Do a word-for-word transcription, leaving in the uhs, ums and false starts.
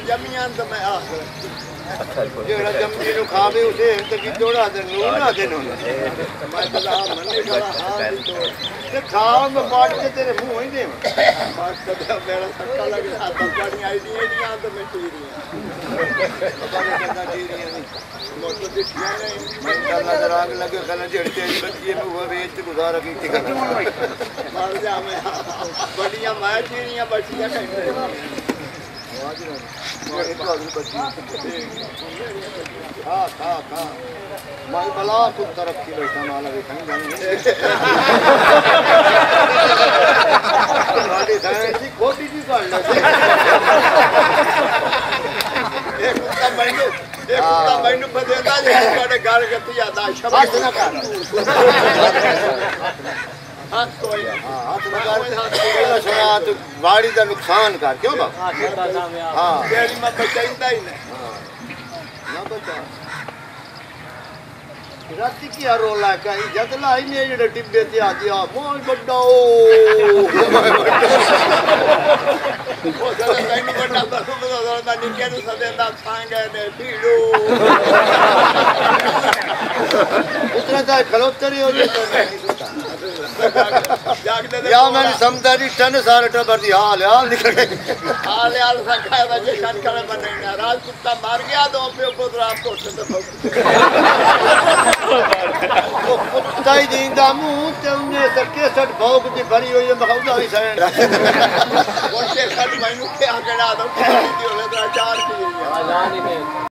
जमियान तो मैं आख जेड़ा जमनी नु खावे उसे तकी जोड़ा दे नून ना दे नून मैं कहा मन्ने कहा हां तो ते खाओ मैं बात के तेरे मुंह ही दे बात कर मेरा सट्टा लग रहा था पानी आई नहीं नहीं आ तो मैं पी रही हूं बाबा कहता जी नहीं मोटो दिखिया नहीं मैं नजर आग लगे कल जेड़ तेरी बच्ची में वो रेत गुजारा की थी मार जा मैं बड़ियां मैं चीरियां बच्चियां कहते हाँ हाँ हाँ मैं बला कुछ तरफ की बैठा माला भी कहीं जाने गाड़ी साइड की खोटी की कर ले एक कुत्ता मैंने एक कुत्ता मैंने बदेता है हमारे घर के तो याद आ शब्द ना कर हाथ तो हां हाथ लगा के सुना तो गाड़ी का नुकसान कर क्यों बाप हां तेरी में बचाइंदा ही नहीं ना बचा राती की रोला कहीं जदला ही नहीं जेड़े टिब्बे ते आ गया मोय बड्डा ओ ओ जरा कहीं बड्डा तो तो निके नु सदेंदा सांगे ने पीड़ो उतना जाए खलोतरी हो जाए तो नहीं सुता या मैंने समझदारी टन सारे टबर दी हाल हाल निकल गए हाल हाल संखाया दा जे शान करे बने राज कुत्ता मार गया दो पे पुत्र आप तो कुत्ता ही दींदा मुंह ते उन्हें सके सट भौक दी भरी हुई मखौदा ही सैन वो से सट मैनू के आगड़ा दो दी होले दा चार की